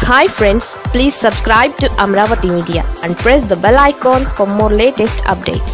Hi friends, please subscribe to Amaravathi Media and press the bell icon for more latest updates.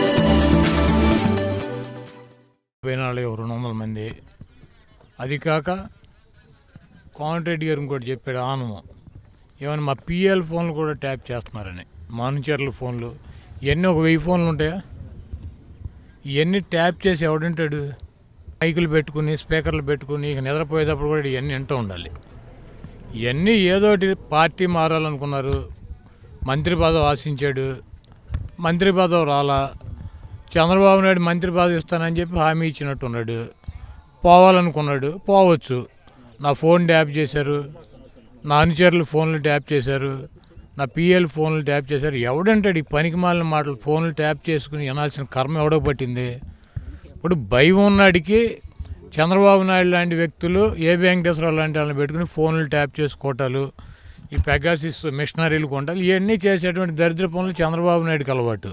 వేనాళ్ళు 200 మంది అది కాక కోటరెడ్డి గారు ఇంకోటి చెప్పాడు ఆనము ఏమైనా మా పిఎల్ ఫోన్లు కూడా ట్యాప్ చేస్తున్నారని మానుచర్ల ఫోన్లు ఇవన్నీ ఒక 1000 ఫోన్లు ఉంటాయా ఇవన్నీ ట్యాప్ చేసి ఎవడుంటాడు మైకులు పెట్టుకుని స్పీకర్లు పెట్టుకుని ఇక నిద్రపోయేటప్పుడు కూడా ఇవన్నీ వింటూ ఉండాలి ఇవన్నీ ఏదోటి పార్టీ మారాలనుకున్నారు మంత్రి పదవి ఆశించాడు మంత్రి పదవి రాలా చంద్రబాబు నాయుడు మంత్రి పదవి ఇస్తానని చెప్పి హామీ ఇచ్చినట్టున్నాడు పోవాలనుకున్నాడు పోవచ్చు నా ఫోన్ ట్యాప్ చేశారు నా అనుచరులు ఫోన్లు ట్యాప్ చేశారు నా పిఎల్ ఫోన్లు ట్యాప్ చేశారు ఎవడంటాడు ఈ పనికి మాలిన మాటలు ఫోన్లు ట్యాప్ చేసుకుని వినాల్సిన కర్మ ఎవడో పట్టింది ఇప్పుడు భయం ఉన్నాడికి చంద్రబాబు నాయుడు లాంటి వ్యక్తులు ఏ వెంకటేశ్వరరావు లాంటి వాళ్ళని పెట్టుకుని ఫోన్లు ట్యాప్ చేసుకోవటాలు ఈ పెగాసిస్ మిషనరీలు కొంటాలు ఇవన్నీ చేసేటువంటి దరిద్ర పనులు చంద్రబాబు నాయుడుకి అలవాటు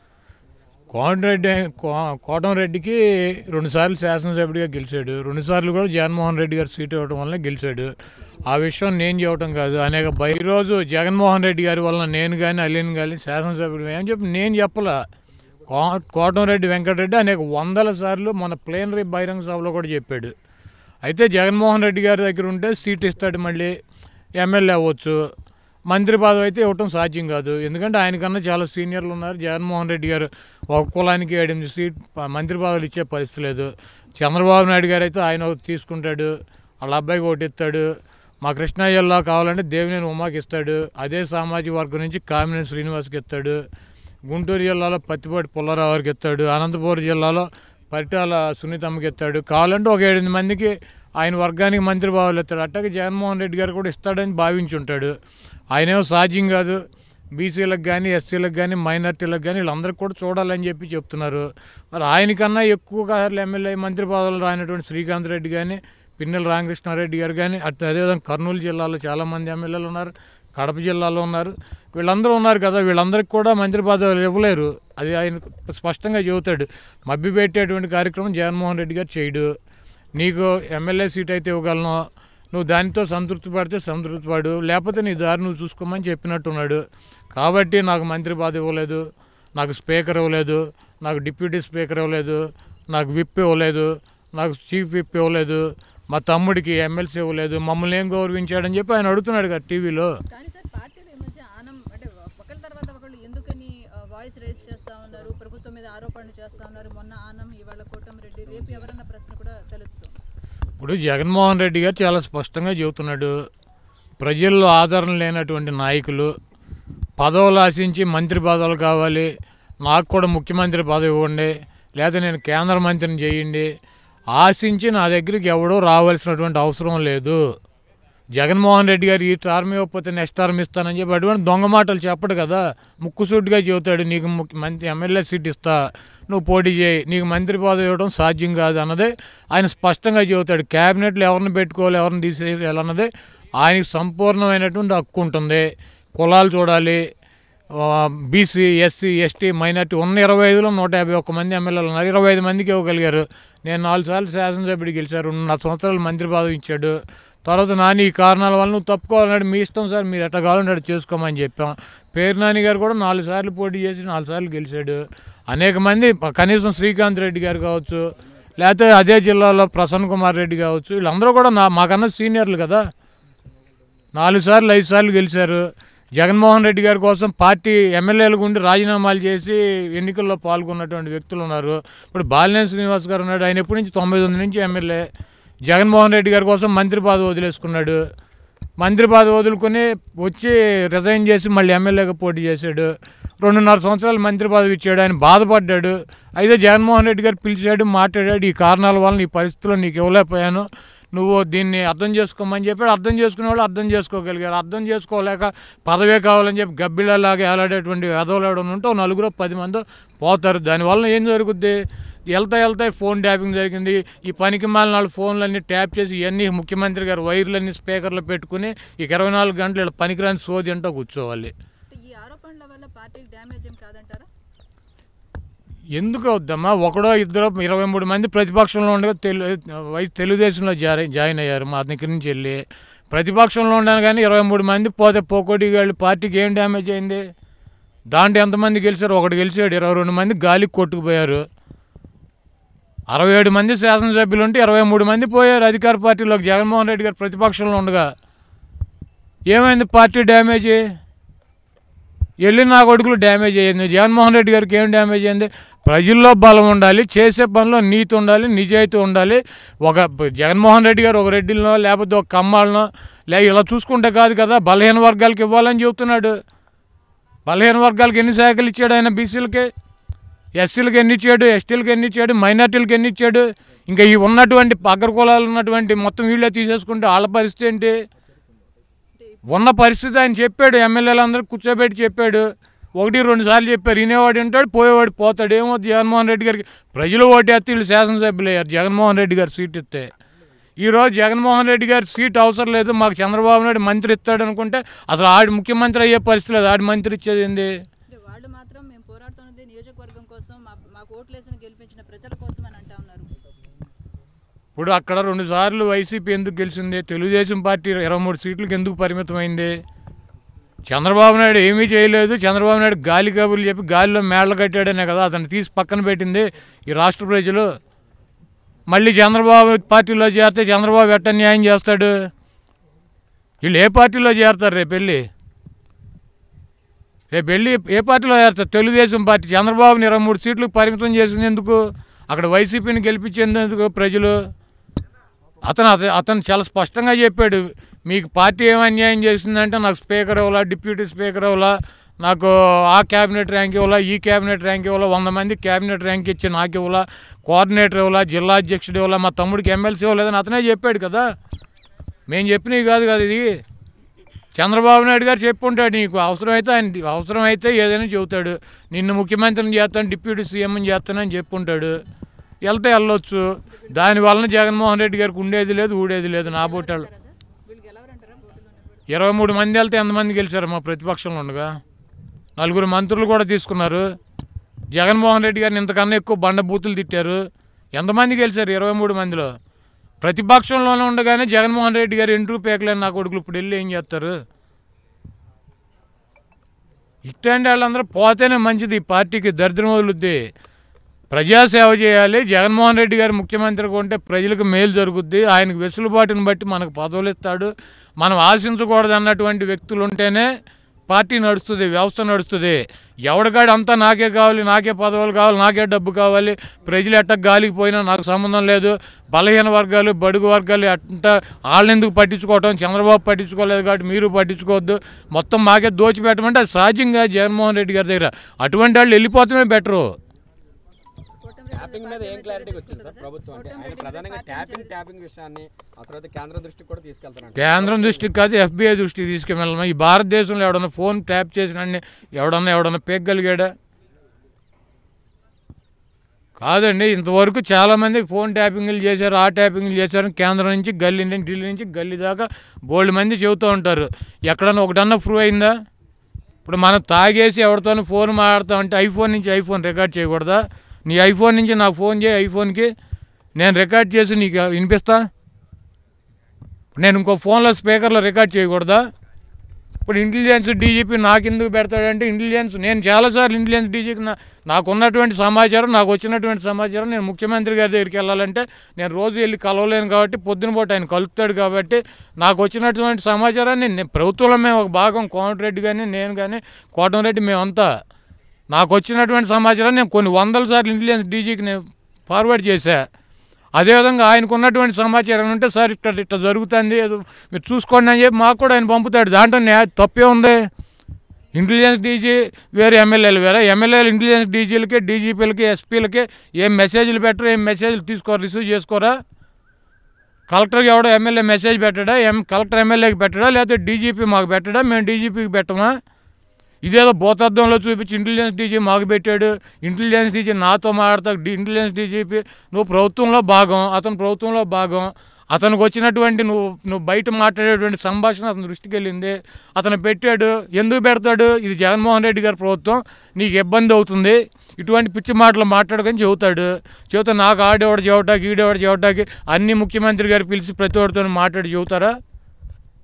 కోటంరెడ్డికి 2 సార్లు శాసనసభ్యుడిగా గెలిచాడు 2 సార్లు కూడా జగన్మోహన్ రెడ్డి గారు సీటు ఇవ్వడం వల్ల గెలిచాడు ఆ విషయం నేను చెప్పడం కాదు అనేక ఈరోజు జగన్మోహన్ రెడ్డి గారి వల్ల నేను కానీ అలీని కానీ శాసనసభ్యుడు అని చెప్పి నేను చెప్పలా కోటంరెడ్డి వెంకటరెడ్డి అనేక 100 సార్లు మన ప్లేనరీ బహిరంగ సభలో కూడా చెప్పాడు అయితే జగన్మోహన్ రెడ్డి గారి దగ్గర ఉంటే సీట్ ఇస్తాడు మళ్ళీ ఎమ్మెల్యే అవ్వచ్చు మంత్రి పదవి అయితే ఇవ్వటం సాధ్యం కాదు ఎందుకంటే ఆయనకన్నా చాలా సీనియర్లు ఉన్నారు జగన్మోహన్ రెడ్డి గారు ఒక కులానికి 8 సీట్ మంత్రి పదవులు ఇచ్చే పరిస్థితి లేదు చంద్రబాబు నాయుడు గారు అయితే ఆయన తీసుకుంటాడు వాళ్ళ అబ్బాయికి ఒకటి ఇస్తాడు మా కృష్ణా జిల్లా కావాలంటే దేవినేని ఉమాకి ఇస్తాడు అదే సామాజిక వర్గం నుంచి కామినేని శ్రీనివాస్కి ఇస్తాడు గుంటూరు జిల్లాలో పత్తిపాటి పుల్లారావుకి ఎత్తాడు అనంతపురం జిల్లాలో పరిటాల సునీతమ్మకి ఎత్తాడు కావాలంటే ఒక 8 మందికి ఆయన వర్గానికి మంత్రి బావులు ఎత్తాడు అట్టగా జగన్మోహన్ రెడ్డి గారు కూడా ఇస్తాడని భావించి ఉంటాడు ఆయనేమో సాధ్యం కాదు బీసీలకు కానీ ఎస్సీలకు కానీ మైనార్టీలకు కానీ వీళ్ళందరికీ కూడా చూడాలని చెప్పి చెప్తున్నారు మరి ఆయనకన్నా ఎక్కువగా ఎమ్మెల్యే మంత్రి పదవులు రానటువంటి శ్రీకాంత్ రెడ్డి కానీ పిన్నెల రామకృష్ణారెడ్డి గారు కానీ అదేవిధంగా కర్నూలు జిల్లాలో చాలామంది ఎమ్మెల్యేలు ఉన్నారు కడప జిల్లాలో ఉన్నారు వీళ్ళందరూ ఉన్నారు కదా వీళ్ళందరికీ కూడా మంత్రి పదవులు ఇవ్వలేరు అది ఆయన స్పష్టంగా చెబుతాడు మభ్య పెట్టేటువంటి కార్యక్రమం జగన్మోహన్ రెడ్డి గారు చేయడు నీకు ఎమ్మెల్యే సీట్ అయితే ఇవ్వగలను నువ్వు దానితో సంతృప్తి పడితే సంతృప్తి పడు లేకపోతే నీ దారి నువ్వు చూసుకోమని చెప్పినట్టున్నాడు కాబట్టి నాకు మంత్రి పదవి ఇవ్వలేదు నాకు స్పీకర్ ఇవ్వలేదు నాకు డిప్యూటీ స్పీకర్ ఇవ్వలేదు నాకు విప్ ఇవ్వలేదు నాకు చీఫ్ విప్ ఇవ్వలేదు మా తమ్ముడికి ఎమ్మెల్సీ ఇవ్వలేదు మమ్మల్ని ఏం గౌరవించాడని చెప్పి ఆయన అడుగుతున్నాడు కదా టీవీలో వాయిస్ రేస్ చేస్తూ ఉన్నారు ప్రభుత్వం మీద ఆరోపణలు చేస్తూ ఉన్నారు మొన్న ఆనం ఇవాళ కోటంరెడ్డి రేపు ఎవరన్నా ప్రశ్న కూడా తెలుస్తుంది ఇప్పుడు జగన్మోహన్ రెడ్డి గారు చాలా స్పష్టంగా చెబుతున్నాడు ప్రజల్లో ఆదరణ లేనటువంటి నాయకులు పదవులు ఆశించి మంత్రి పదవులు కావాలి నాకు కూడా ముఖ్యమంత్రి పదవి ఇవ్వండి లేదా నేను కేంద్ర మంత్రిని చేయండి ఆశించి నా దగ్గరికి ఎవడో రావాల్సినటువంటి అవసరం లేదు జగన్మోహన్ రెడ్డి గారు ఈ టర్మ్ ఇవ్వకపోతే నెక్స్ట్ టర్మ్ ఇస్తానని చెప్పి అటువంటి దొంగ మాటలు చెప్పడు కదా ముక్కుసూటిగా చెబుతాడు నీకు మంత్రి ఎమ్మెల్యే సీట్ ఇస్తా నువ్వు పోటీ చేయి నీకు మంత్రి పదవి ఇవ్వడం సాధ్యం కాదు అన్నదే ఆయన స్పష్టంగా చెబుతాడు క్యాబినెట్లో ఎవరిని పెట్టుకోవాలి ఎవరిని తీసేయాలన్నదే ఆయనకు సంపూర్ణమైనటువంటి హక్కు ఉంటుంది కులాలు చూడాలి బీసీ ఎస్సీ ఎస్టీ మైనార్టీ ఉన్న 25లో 151 మంది ఎమ్మెల్యేలు ఉన్నారు 25 మందికి ఇవ్వగలిగారు నేను 4 సార్లు శాసనసభ్యుడు గెలిచారు 4 సంవత్సరాలు మంత్రి పదవి ఇచ్చాడు తర్వాత నాని ఈ కారణాల వల్ల నువ్వు తప్పుకోవాలన్నాడు మీ ఇష్టం సార్ మీరు ఎట్లా కావాలంటే చేసుకోమని చెప్పాం పేరు నాని గారు కూడా 4 సార్లు పోటీ చేసి 4 సార్లు గెలిచాడు అనేక మంది కనీసం శ్రీకాంత్ రెడ్డి గారు కావచ్చు లేకపోతే అదే జిల్లాలో ప్రసన్న కుమార్ రెడ్డి కావచ్చు వీళ్ళందరూ కూడా మాకన్నా సీనియర్లు కదా 4 సార్లు 5 సార్లు గెలిచారు జగన్మోహన్ రెడ్డి గారి కోసం పార్టీ ఎమ్మెల్యేలు గుండి రాజీనామాలు చేసి ఎన్నికల్లో పాల్గొన్నటువంటి వ్యక్తులు ఉన్నారు ఇప్పుడు బాలినేని శ్రీనివాస్ గారు ఉన్నాడు ఆయన ఎప్పటి నుంచి 99 నుంచి ఎమ్మెల్యే జగన్మోహన్ రెడ్డి గారి కోసం మంత్రి పదవి వదిలేసుకున్నాడు మంత్రి పదవి వదులుకొని వచ్చి రిజైన్ చేసి మళ్ళీ ఎమ్మెల్యేగా పోటీ చేశాడు 2.5 సంవత్సరాలు మంత్రి పదవి ఇచ్చాడు ఆయన బాధపడ్డాడు అయితే జగన్మోహన్ రెడ్డి గారు పిలిచాడు మాట్లాడాడు ఈ కారణాల వల్ల ఈ పరిస్థితుల్లో నీకు ఇవ్వలేకపోయాను నువ్వు దీన్ని అర్థం చేసుకోమని చెప్పాడు అర్థం చేసుకునే వాళ్ళు అర్థం చేసుకోగలిగారు అర్థం చేసుకోలేక పదవే కావాలని చెప్పి గబ్బిళ్ళలాగా ఏలాడేటువంటి ఎదవలాడని ఉంటే 4-10 మంది పోతారు దానివల్ల ఏం జరుగుద్ది వెళ్తాయి ఫోన్ ట్యాపింగ్ జరిగింది ఈ పనికి మాలిన ఫోన్లన్నీ ట్యాప్ చేసి ఇవన్నీ ముఖ్యమంత్రి గారు వైర్లన్నీ స్పీకర్లు పెట్టుకుని ఇక 24 గంటలు పనికిరాని సోది అంటూ కూర్చోవాలి ఈ ఆరోపణల వల్ల పార్టీకి డ్యామేజ్ ఏం కాదంటారా ఎందుకు అవుద్దమ్మా ఒకడో ఇద్దరు 23 మంది ప్రతిపక్షంలో ఉండగా తెలుగుదేశంలో జాయిన్ అయ్యారు మా దగ్గర నుంచి వెళ్ళి ప్రతిపక్షంలో ఉన్నాను కానీ 23 మంది పోతే పోకోటి వాళ్ళు పార్టీకి ఏం డ్యామేజ్ అయింది? దాంట్లో ఎంతమంది గెలిచారు? ఒకటి గెలిచాడు. 22 మంది గాలికి కొట్టుకుపోయారు. 67 మంది శాసనసభ్యులు ఉంటే 23 మంది పోయారు అధికార పార్టీలోకి. జగన్మోహన్ రెడ్డి గారు ప్రతిపక్షంలో ఉండగా ఏమైంది? పార్టీ డ్యామేజ్ వెళ్ళి నా కొడుకులు డ్యామేజ్ అయ్యింది. జగన్మోహన్ రెడ్డి గారికి ఏం డ్యామేజ్ అయింది? ప్రజల్లో బలం ఉండాలి, చేసే పనిలో నీతి ఉండాలి, నిజాయితీ ఉండాలి. ఒక జగన్మోహన్ రెడ్డి గారు ఒక రెడ్డిలనో లేకపోతే ఒక కమ్మాలనో ఇలా చూసుకుంటే కాదు కదా. బలహీన వర్గాలకు ఇవ్వాలని చెబుతున్నాడు. బలహీన వర్గాలకు ఎన్ని శాఖలు ఇచ్చాడు ఆయన? బీసీలకి, ఎస్సీలకు ఎన్ని ఇచ్చాడు? ఎస్టీలకు ఎన్ని ఇచ్చాడు? మైనార్టీలకు ఎన్ని ఇచ్చాడు? ఇంకా ఈ ఉన్నటువంటి అగ్రకులాలు ఉన్నటువంటి మొత్తం వీళ్ళే తీసేసుకుంటే వాళ్ళ పరిస్థితి ఏంటి? ఉన్న పరిస్థితి ఆయన చెప్పాడు. ఎమ్మెల్యేలందరూ కూర్చోబెట్టి చెప్పాడు. 1-2 సార్లు చెప్పారు. వినేవాడు వింటాడు, పోయేవాడు పోతాడు. ఏమవుతుంది జగన్మోహన్ రెడ్డి గారికి? ప్రజలు ఓటేస్తే వీళ్ళు శాసనసభ్యులు అయ్యారు. జగన్మోహన్ రెడ్డి గారు సీట్ ఇస్తే ఈరోజు జగన్మోహన్ రెడ్డి గారు సీట్ అవసరం లేదు, మాకు చంద్రబాబు నాయుడు మంత్రి ఇస్తాడు అనుకుంటే అసలు ఆడి ముఖ్యమంత్రి అయ్యే పరిస్థితి లేదు. ఆడి మంత్రి ఇచ్చేది ఏంది? వాళ్ళు మాత్రం మేము పోరాడుతున్నది నియోజకవర్గం కోసం, మాకు ఓట్లేసిన గెలిపించిన ప్రజల కోసం అని అంటా ఉన్నారు. ఇప్పుడు అక్కడ 2 సార్లు వైసీపీ ఎందుకు గెలిచింది? తెలుగుదేశం పార్టీ 23 సీట్లకు ఎందుకు పరిమితమైంది? చంద్రబాబు నాయుడు ఏమీ చేయలేదు. చంద్రబాబు నాయుడు గాలి కబుర్లు చెప్పి గాలిలో మేళ్ళ కట్టాడనే కదా అతను తీసి పక్కన పెట్టింది ఈ రాష్ట్ర ప్రజలు. మళ్ళీ చంద్రబాబు పార్టీలో చేరితే చంద్రబాబు ఎట్ట న్యాయం చేస్తాడు? వీళ్ళు ఏ పార్టీలో చేరతారు? రేపు వెళ్ళి ఏ పార్టీలో చేరతారు? తెలుగుదేశం పార్టీ. చంద్రబాబుని 23 సీట్లకు పరిమితం చేసింది ఎందుకు? అక్కడ వైసీపీని గెలిపించేందుకు ప్రజలు. అతను చాలా స్పష్టంగా చెప్పాడు, మీకు పార్టీ ఏం అన్యాయం చేసిందంటే నాకు స్పీకర్ ఇవ్వాలా, డిప్యూటీ స్పీకర్ ఇవ్వాలా, నాకు ఆ క్యాబినెట్ ర్యాంక్ ఇవ్వాలా, ఈ క్యాబినెట్ ర్యాంక్ ఇవ్వాలా, 100 మంది క్యాబినెట్ ర్యాంక్ ఇచ్చి నాకు ఇవ్వాలా, కోఆర్డినేటర్ ఇవ్వాలా, జిల్లా అధ్యక్షుడు ఇవ్వాలా, మా తమ్ముడికి ఎమ్మెల్సీ ఇవ్వలేదని అతనే చెప్పాడు కదా. మేము చెప్పినవి కాదు కదా ఇది. చంద్రబాబు నాయుడు గారు చెప్పుంటాడు. నీకు అవసరమైతే ఏదైనా చెబుతాడు. నిన్ను ముఖ్యమంత్రిని చేస్తాను, డిప్యూటీ సీఎంని చేస్తానని చెప్పుంటాడు. వెళ్తే వెళ్ళొచ్చు. దానివల్ల జగన్మోహన్ రెడ్డి గారికి ఉండేది లేదు, ఊడేది లేదు. నా బోటాలు 23 మంది వెళ్తే ఎంతమంది గెలిచారు? మా ప్రతిపక్షంలో ఉండగా 4 మంత్రులు కూడా తీసుకున్నారు. జగన్మోహన్ రెడ్డి గారిని ఇంతకన్నా ఎక్కువ బండబూతులు తిట్టారు. ఎంతమంది గెలిచారు 23 మందిలో? ప్రతిపక్షంలోనే ఉండగానే జగన్మోహన్ రెడ్డి గారు ఎంట్రూ పేకలేని నా కొడుకులు ఇప్పుడు వెళ్ళి ఏం చేస్తారు? ఇట్లాంటి వాళ్ళందరూ పోతేనే మంచిది. ఈ పార్టీకి దరిద్రం వదులుద్ది. ప్రజాసేవ చేయాలి. జగన్మోహన్ రెడ్డి గారు ముఖ్యమంత్రిగా ఉంటే ప్రజలకు మేలు జరుగుద్ది. ఆయనకు వెసులుబాటుని బట్టి మనకు పదవులు ఇస్తాడు. మనం ఆశించకూడదు అన్నటువంటి వ్యక్తులు ఉంటేనే పార్టీ నడుస్తుంది, వ్యవస్థ నడుస్తుంది. ఎవడికాడు అంతా నాకే కావాలి, నాకే పదవులు కావాలి, నాకే డబ్బు కావాలి, ప్రజలు ఎట్ట గాలికి పోయినా నాకు సంబంధం లేదు, బలహీన వర్గాలు, బడుగు వర్గాలు అట్ట వాళ్ళని ఎందుకు పట్టించుకోవటం? చంద్రబాబు పట్టించుకోలేదు కాబట్టి మీరు పట్టించుకోవద్దు, మొత్తం మాకే దోచిపెట్టమంటే అది సహజంగా జగన్మోహన్ రెడ్డి గారి దగ్గర. అటువంటి వాళ్ళు వెళ్ళిపోతామే బెటరు. ట్యాపింగ్ మీద ఏం క్లారిటీకి వచ్చింది సార్ ప్రభుత్వం? అంటే ఆయన ప్రధానంగా ట్యాపింగ్ విషయాన్ని ఆ తర్వాత కేంద్రం దృష్టికి కూడా తీసుకెళ్తారు. కేంద్రం దృష్టికి కాదు, ఎఫ్బీఐ దృష్టికి తీసుకెళ్ళాలి. ఈ భారతదేశంలో ఎవడన్నా ఫోన్ ట్యాప్ చేసిన ఎవడన్నా పేగలిగాడా? కాదండి. ఇంతవరకు చాలామంది ఫోన్ ట్యాపింగ్లు చేశారు, ఆ ట్యాపింగ్లు చేశారు. కేంద్రం నుంచి గల్లీ నుంచి, ఢిల్లీ నుంచి గల్లీ దాకా బోల్డ్ మంది చెబుతూ ఉంటారు. ఎక్కడన్నా ఒకటన్నా ప్రూవ్ అయిందా? ఇప్పుడు మనం తాగేసి ఎవరితోనూ ఫోన్ మాట్లాడతామంటే ఐఫోన్ నుంచి ఐఫోన్ రికార్డ్ చేయకూడదా? నీ ఐఫోన్ నుంచి నాకు ఫోన్ చేయి, ఐఫోన్కి నేను రికార్డ్ చేసి నీకు వినిపిస్తా. నేను ఇంకో ఫోన్లో స్పీకర్లో రికార్డ్ చేయకూడదా? ఇప్పుడు ఇంటెలిజెన్స్ డీజీపీ నాకు ఎందుకు పెడతాడంటే నేను చాలాసార్లు ఇంటెలిజెన్స్ డీజీకి నాకు ఉన్నటువంటి సమాచారం, నాకు వచ్చినటువంటి సమాచారం నేను ముఖ్యమంత్రి గారి దగ్గరికి వెళ్ళాలంటే నేను రోజు వెళ్ళి కలవలేను కాబట్టి పొద్దున పూట ఆయన కలుపుతాడు కాబట్టి నాకు వచ్చినటువంటి సమాచారాన్ని నేను ప్రభుత్వంలో మేము ఒక భాగం, కోమటిరెడ్డి కానీ నేను కానీ కోటంరెడ్డి మేమంతా నాకు వచ్చినటువంటి సమాచారాన్ని నేను కొన్ని 100 సార్లు ఇంటెలిజెన్స్ డీజీకి నేను ఫార్వర్డ్ చేశా. అదేవిధంగా ఆయనకు ఉన్నటువంటి సమాచారం ఉంటే సార్ ఇట్లా జరుగుతుంది, మీరు చూసుకోండి అని చెప్పి మాకు కూడా ఆయన పంపుతాడు. దాంట్లో తప్పే ఉంది. ఇంటెలిజెన్స్ డీజీ వేరే, ఎమ్మెల్యేలు వేరే. ఎమ్మెల్యేలు ఇంటెలిజెన్స్ డీజీలకి, డీజీపీలకి, ఎస్పీలకి ఏం మెసేజ్లు పెట్టరు, ఏం మెసేజ్లు రిసీవ్ చేసుకోరా? కలెక్టర్కి ఎవడో ఎమ్మెల్యే మెసేజ్ పెట్టడా? కలెక్టర్ ఎమ్మెల్యేకి పెట్టడా? లేకపోతే డీజీపీ మాకు పెట్టడా? మేము డీజీపీకి పెట్టమా? ఇదేదో భూతద్దంలో చూపించి ఇంటెలిజెన్స్ డీజీ మాకు పెట్టాడు, ఇంటెలిజెన్స్ డీజీ నాతో మాట్లాడతా, ఇంటెలిజెన్స్ డీజీపీ నువ్వు ప్రభుత్వంలో భాగం, అతను ప్రభుత్వంలో భాగం. అతనికి వచ్చినటువంటి నువ్వు బయట మాట్లాడేటువంటి సంభాషణ అతని దృష్టికి వెళ్ళింది, అతను పెట్టాడు. ఎందుకు పెడతాడు? ఇది జగన్మోహన్ రెడ్డి గారి ప్రభుత్వం, నీకు ఇబ్బంది అవుతుంది, ఇటువంటి పిచ్చి మాటలు మాట్లాడుకొని చెబుతా నాకు ఆడేవాడు చెవటాకి, ఈడేవాడు చెవటాకి అన్ని ముఖ్యమంత్రి గారు పిలిచి ప్రతి ఒక్కరితో మాట్లాడి చెబుతారా?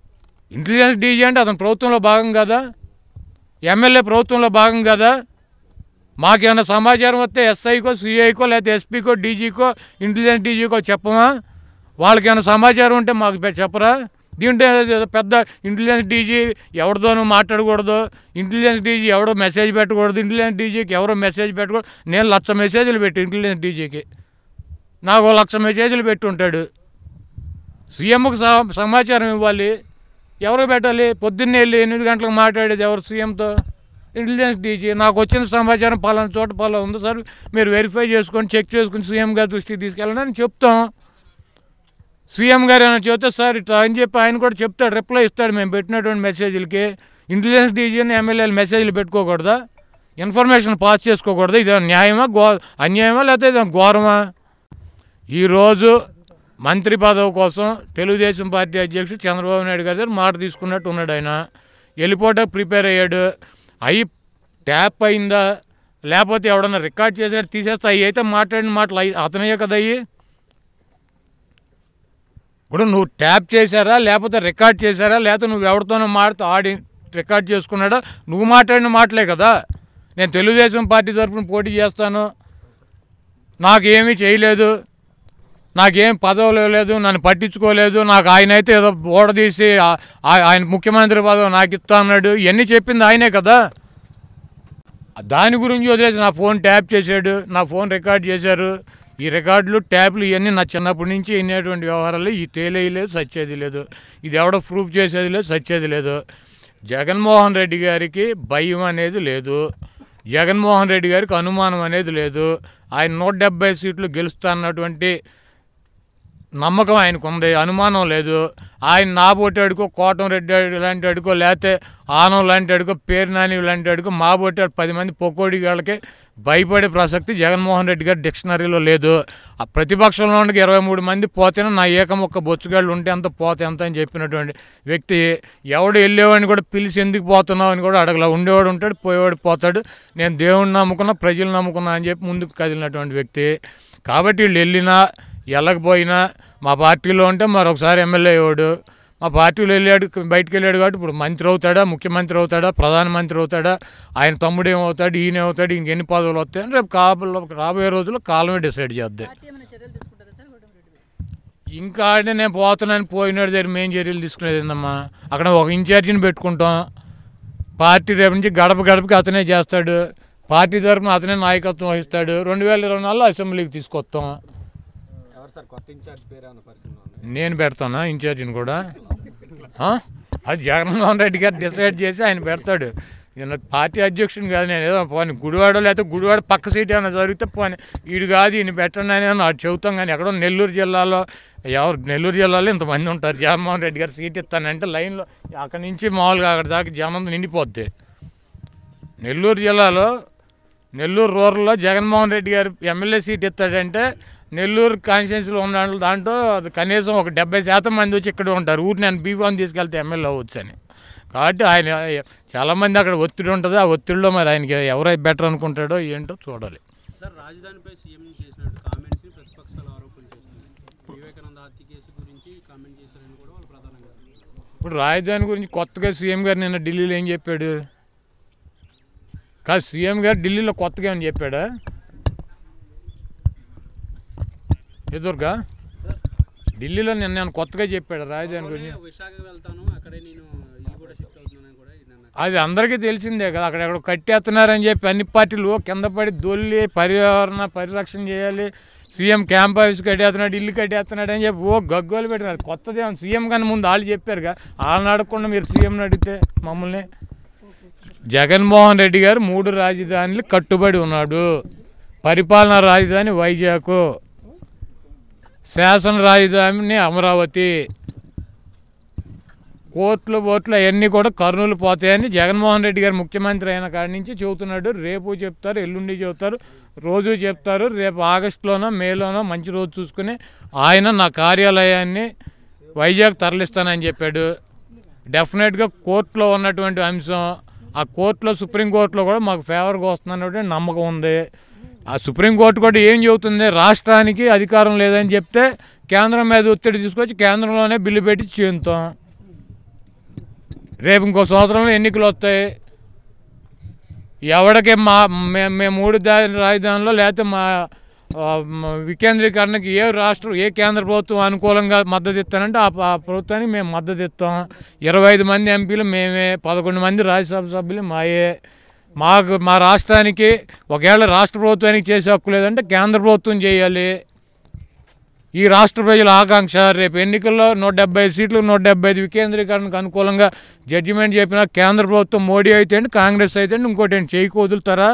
ఇంటెలిజెన్స్ డీజీ అంటే అతను ప్రభుత్వంలో భాగం కదా, ఎమ్మెల్యే ప్రభుత్వంలో భాగం కదా. మాకేమైనా సమాచారం వస్తే ఎస్ఐకో, సిఐకో, లేకపోతే ఎస్పీకో, డీజీకో, ఇంటెలిజెన్స్ డీజీకో చెప్పమా? వాళ్ళకి ఏమైనా సమాచారం ఉంటే మాకు చెప్పరా? దీంట్లో పెద్ద ఇంటెలిజెన్స్ డీజీ ఎవరితోనూ మాట్లాడకూడదు, ఇంటెలిజెన్స్ డీజీ ఎవడో మెసేజ్ పెట్టకూడదు, ఇంటెలిజెన్స్ డీజీకి ఎవరో మెసేజ్ పెట్టకూడదు. నేను 1,00,000 మెసేజ్లు పెట్టి ఇంటెలిజెన్స్ డీజీకి, నాకు 1,00,000 మెసేజ్లు పెట్టి ఉంటాడు. సీఎంకు సమాచారం ఇవ్వాలి, ఎవరు పెట్టాలి? పొద్దున్నే వెళ్ళి 8 గంటలకు మాట్లాడేది ఎవరు సీఎంతో? Intelligence DG. నాకు వచ్చిన సమాచారం పలానా చోట పలానా ఉంది సార్, మీరు వెరిఫై చేసుకొని చెక్ చేసుకుని సీఎం గారి దృష్టికి తీసుకెళ్ళాలని చెప్తాం. సీఎం గారు ఏమైనా చెప్తే సార్ ఇట్లా అని చెప్పి ఆయన కూడా చెప్తాడు, రిప్లై ఇస్తాడు మేము పెట్టినటువంటి మెసేజ్లకి. ఇంటెలిజెన్స్ డీజీని ఎమ్మెల్యేలు మెసేజ్లు పెట్టుకోకూడదా? Information pass చేసుకోకూడదా? ఇది న్యాయమా, అన్యాయమా, లేకపోతే ఇది ఘోరమా? ఈరోజు మంత్రి పదవి కోసం తెలుగుదేశం పార్టీ అధ్యక్షుడు చంద్రబాబు నాయుడు గారి దగ్గర మాట తీసుకున్నట్టు ఉన్నాడు. ఆయన వెళ్ళిపోవడానికి ప్రిపేర్ అయ్యాడు. అవి ట్యాప్ అయిందా, లేకపోతే ఎవడన్నా రికార్డ్ చేసినట్టు తీసేస్తే అవి అయితే మాట్లాడిన మాటలు అతనయ్యే కదా అయ్యి. ఇప్పుడు నువ్వు ట్యాప్ చేశారా, లేకపోతే రికార్డ్ చేశారా, లేకపోతే నువ్వు ఎవరితోనో మాట్లాడుతూ ఆడి రికార్డ్ చేసుకున్నాడా? నువ్వు మాట్లాడిన మాటలే కదా. నేను తెలుగుదేశం పార్టీ తరఫున పోటీ చేస్తాను, నాకేమీ చేయలేదు, నాకేం పదవులు లేదు, నన్ను పట్టించుకోలేదు, నాకు ఆయన అయితే ఏదో ఓడదీసి ఆయన ముఖ్యమంత్రి పదవి నాకు ఇస్తా అన్నాడు, ఇవన్నీ చెప్పింది ఆయనే కదా. దాని గురించి వదిలేసి నా ఫోన్ ట్యాప్ చేశాడు, నా ఫోన్ రికార్డ్ చేశారు. ఈ రికార్డులు ట్యాప్లు ఇవన్నీ నా చిన్నప్పటి నుంచి వినేటువంటి వ్యవహారాలు. ఈ తేలేయలేదు, సచ్చేది లేదు, ఇది ఎవడో ప్రూఫ్ చేసేది లేదు, సచ్చేది లేదు. జగన్మోహన్ రెడ్డి గారికి భయం అనేది లేదు, జగన్మోహన్ రెడ్డి గారికి అనుమానం అనేది లేదు. ఆయన 170 సీట్లు గెలుస్తా అన్నటువంటి నమ్మకం ఆయనకు ఉంది, అనుమానం లేదు. ఆయన నాబోటి అడుకో, కోటంరెడ్డి లాంటి అడుకో, లేకపోతే ఆనం లాంటి అడుకో, పేరు నాని లాంటి అడుకో, మాబోటి 10 మంది పొక్కోడి వాళ్ళకి భయపడే ప్రసక్తి జగన్మోహన్ రెడ్డి గారి డిక్షనరీలో లేదు. ఆ ప్రతిపక్షంలో ఉండి 23 మంది పోతేనే నా ఏకమొక్క బొచ్చుగాళ్ళు ఉంటే అంత పోతే ఎంత అని చెప్పినటువంటి వ్యక్తి. ఎవడు వెళ్ళేవాడిని కూడా పిలిచి ఎందుకు పోతున్నావు అని కూడా అడగల. ఉండేవాడు ఉంటాడు, పోయేవాడు పోతాడు. నేను దేవుడిని నమ్ముకున్నా, ప్రజలు నమ్ముకున్నా అని చెప్పి ముందుకు కదిలినటువంటి వ్యక్తి. కాబట్టి వీళ్ళు వెళ్ళినా వెళ్ళకపోయినా మా పార్టీలో ఉంటే మరొకసారి ఎమ్మెల్యే అయ్యాడు. మా పార్టీలో వెళ్ళాడు, బయటకు వెళ్ళాడు కాబట్టి ఇప్పుడు మంత్రి అవుతాడా, ముఖ్యమంత్రి అవుతాడా, ప్రధానమంత్రి అవుతాడా, ఆయన తమ్ముడు ఏమవుతాడు, ఈయన అవుతాడు, ఇంకెన్ని పదవులు వస్తాయని రేపు రాబోయే రోజుల్లో కాలమే డిసైడ్ చేద్దాం. ఇంకా ఆడే నేను పోతున్నాను, పోయినాడు దగ్గర మేము చర్యలు తీసుకునేది ఏందమ్మా? అక్కడ ఒక ఇన్ఛార్జిని పెట్టుకుంటాం. పార్టీ రేపు నుంచి గడప గడపకి అతనే చేస్తాడు, పార్టీ తరఫున అతనే నాయకత్వం వహిస్తాడు. 2024లో అసెంబ్లీకి తీసుకొస్తాం. నేను పెడతానా ఇన్ఛార్జిని కూడా? అది జగన్మోహన్ రెడ్డి గారు డిసైడ్ చేసి ఆయన పెడతాడు. పార్టీ అధ్యక్షుని కాదు, నేను ఏదో పోనీ గుడివాడ లేకపోతే గుడివాడ పక్క సీట్ ఏమైనా జరిగితే పోనీ వీడు కాదు ఈయన పెట్టండి అని అటు చెబుతాం. కానీ ఎక్కడో నెల్లూరు జిల్లాలో నెల్లూరు జిల్లాలో ఇంతమంది ఉంటారు, జగన్మోహన్ రెడ్డి గారు సీట్ ఇస్తానంటే లైన్లో అక్కడి నుంచి మామూలుగా అక్కడి దాకా జనం నిండిపోద్ది. నెల్లూరు జిల్లాలో నెల్లూరు రూరల్లో జగన్మోహన్ రెడ్డి గారు ఎమ్మెల్యే సీట్ ఇస్తాడంటే నెల్లూరు కాన్స్టిట్యున్సీలో ఉన్న దాంట్లో కనీసం ఒక 70% మంది వచ్చి ఇక్కడ ఉంటారు. ఊరిని నేను బీఫామ్ తీసుకెళ్తే ఎమ్మెల్యే అవ్వచ్చు అని. కాబట్టి ఆయన చాలామంది అక్కడ ఒత్తిడి ఉంటుంది. ఆ ఒత్తిడిలో మరి ఆయనకి ఎవరై బెటర్ అనుకుంటాడో ఏంటో చూడాలి. సార్, రాజధానిపై సీఎం చేసినట్టు కామెంట్స్ని ప్రతిపక్షాలు ఆరోపణ చేస్తుంది. వివేకానంద హత్య కేసు గురించి కామెంట్ చేశారని కూడా వాళ్ళు ప్రధానంగా. ఇప్పుడు రాజధాని గురించి కొత్తగా సీఎం గారు నిన్న ఢిల్లీలో ఏం చెప్పాడు? కాదు, సీఎం గారు ఢిల్లీలో కొత్తగా ఏమని చెప్పాడా? ఎదురుగా ఢిల్లీలో నేను కొత్తగా చెప్పాడు రాజధాని గురించి. విశాఖ వెళ్తాను, అక్కడే నేను కూడా షిఫ్ట్ అవుతున్నాను కూడా. అది అందరికీ తెలిసిందే కదా. అక్కడెక్కడ కట్టేస్తున్నారని చెప్పి అన్ని పార్టీలు కింద పడి దొల్లి పర్యావరణ పరిరక్షణ చేయాలి, సీఎం క్యాంప్ ఆఫీస్ కట్టేస్తున్నాడు, ఇల్లు కట్టేస్తున్నాడు అని చెప్పి గగ్గోలు పెట్టినారు. కొత్తది సీఎం కన్నా ముందు వాళ్ళు చెప్పారుగా. వాళ్ళని అడగకుండా మీరు సీఎంని అడిగితే మమ్మల్ని. జగన్మోహన్ రెడ్డి గారు 3 రాజధానులు కట్టుబడి ఉన్నాడు. పరిపాలనా రాజధాని వైజాగ్, శాసన రాజధాని అమరావతి, కోర్టులు బోట్లు అవన్నీ కూడా కర్నూలు పోతాయని జగన్మోహన్ రెడ్డి గారు ముఖ్యమంత్రి అయిన కాడి నుంచి చెబుతున్నాడు. రేపు చెప్తారు, ఎల్లుండి చెబుతారు, రోజు చెప్తారు. రేపు ఆగస్టులోనో మేలోనో మంచి రోజు చూసుకుని ఆయన నా కార్యాలయాన్ని వైజాగ్ తరలిస్తానని చెప్పాడు. డెఫినెట్గా కోర్టులో ఉన్నటువంటి అంశం, ఆ కోర్టులో సుప్రీంకోర్టులో కూడా మాకు ఫేవర్గా వస్తుందన్నటువంటి నమ్మకం ఉంది. ఆ సుప్రీంకోర్టు కూడా ఏం చెబుతుంది? రాష్ట్రానికి అధికారం లేదని చెప్తే కేంద్రం మీద ఒత్తిడి తీసుకొచ్చి కేంద్రంలోనే బిల్లు పెట్టి చేస్తాం. రేపు ఇంకో సంవత్సరంలో ఎన్నికలు వస్తాయి. ఎవడికి మేము 3 రాజధానిలో లేకపోతే వికేంద్రీకరణకి ఏ కేంద్ర ప్రభుత్వం అనుకూలంగా మద్దతు ఇస్తానంటే ఆ ప్రభుత్వానికి మేము మద్దతు ఇస్తాం. 25 మంది ఎంపీలు మేమే, 11 మంది రాజ్యసభ సభ్యులు మా రాష్ట్రానికి ఒకవేళ రాష్ట్ర ప్రభుత్వానికి చేసే హక్కు లేదంటే కేంద్ర ప్రభుత్వం చేయాలి. ఈ రాష్ట్ర ప్రజల ఆకాంక్ష. రేపు ఎన్నికల్లో 175 సీట్లు 175 వికేంద్రీకరణకు అనుకూలంగా జడ్జిమెంట్ చెప్పినా కేంద్ర ప్రభుత్వం మోడీ అయితే అండి, కాంగ్రెస్ అయితే అండి, ఇంకోటి ఏంటి చేయకు వదులుతారా?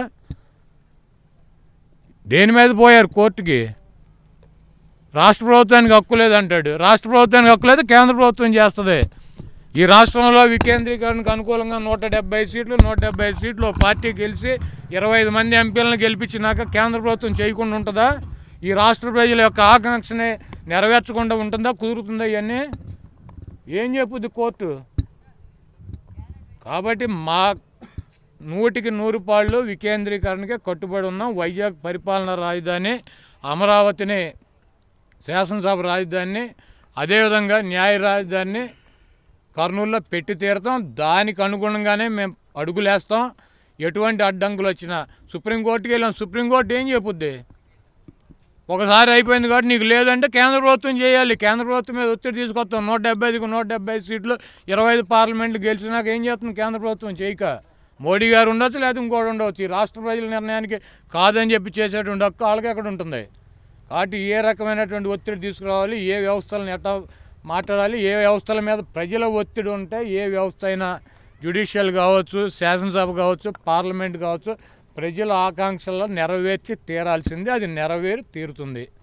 దేని మీద పోయారు కోర్టుకి? రాష్ట్ర ప్రభుత్వానికి హక్కు లేదంటాడు. రాష్ట్ర ప్రభుత్వానికి హక్కు లేదు, కేంద్ర ప్రభుత్వం చేస్తుంది. ఈ రాష్ట్రంలో వికేంద్రీకరణకు అనుకూలంగా 175 సీట్లు 175 సీట్లు పార్టీ గెలిచి 25 మంది ఎంపీలను గెలిపించినాక కేంద్ర ప్రభుత్వం చేయకుండా ఉంటుందా? ఈ రాష్ట్ర ప్రజల యొక్క ఆకాంక్షని నెరవేర్చకుండా ఉంటుందా? కుదురుతుందా? ఇవన్నీ ఏం చెప్పుద్ది కోర్టు? కాబట్టి మా 100కి 100 పాళ్ళు వికేంద్రీకరణకే కట్టుబడి ఉన్నాం. వైజాగ్ పరిపాలనా రాజధాని, అమరావతిని శాసనసభ రాజధానిని, అదేవిధంగా న్యాయ రాజధానిని కర్నూలులో పెట్టి తీరుతాం. దానికి అనుగుణంగానే మేము అడుగులేస్తాం. ఎటువంటి అడ్డంకులు వచ్చినా సుప్రీంకోర్టుకి వెళ్ళాం. సుప్రీంకోర్టు ఏం చెప్పుద్ది? ఒకసారి అయిపోయింది కాబట్టి నీకు లేదంటే కేంద్ర ప్రభుత్వం చేయాలి. కేంద్ర ప్రభుత్వం మీద ఒత్తిడి తీసుకొస్తాం. 175కి 175 సీట్లు 25 పార్లమెంట్లు గెలిచినాక ఏం చేస్తుంది కేంద్ర ప్రభుత్వం? చేయక మోడీ గారు ఉండొచ్చు, లేదా ఇంకోటి ఉండవచ్చు. ఈ రాష్ట్ర ప్రజల నిర్ణయానికి కాదని చెప్పి చేసేటువంటి హక్కు వాళ్ళకి ఎక్కడ ఉంటుంది? కాబట్టి ఏ రకమైనటువంటి ఒత్తిడి తీసుకురావాలి, ఏ వ్యవస్థలను ఎట్లా మాట్లాడాలి, ఏ వ్యవస్థల మీద ప్రజల ఒత్తిడి ఉంటే ఏ వ్యవస్థ అయినా, జ్యుడిషియల్ కావచ్చు, శాసనసభ కావచ్చు, పార్లమెంట్ కావచ్చు, ప్రజల ఆకాంక్షల్లో నెరవేర్చి తీరాల్సిందే. అది నెరవేరి తీరుతుంది.